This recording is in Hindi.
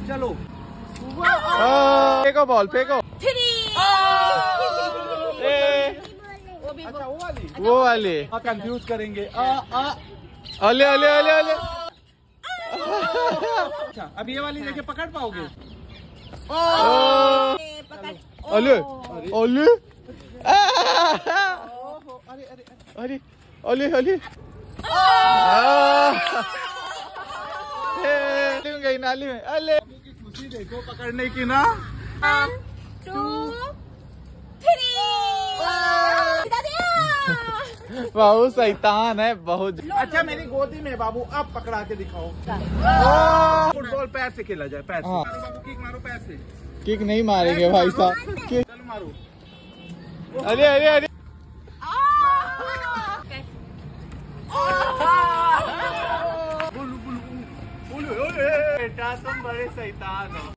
चलो फेंको बॉल फेंको। अच्छा वो वाली कंफ्यूज करेंगे। अले अले अले अले। अच्छा अब ये वाली देखिए, पकड़ पाओगे? अले अले अरे अरे अरे गई नाली में। अले खुशी देखो पकड़ने की ना। 1 2 3 बाबू शैतान है बहुत। अच्छा मेरी गोदी में बाबू, अब पकड़ा के दिखाओ। फुटबॉल पैर से खेला जाए, पैर से। हाँ। मारो बाबू, किक मारो पैर से। किक नहीं मारेंगे भाई साहब। चलो मारो। अरे अरे अरे बेटा तुम बड़े शैतान हो।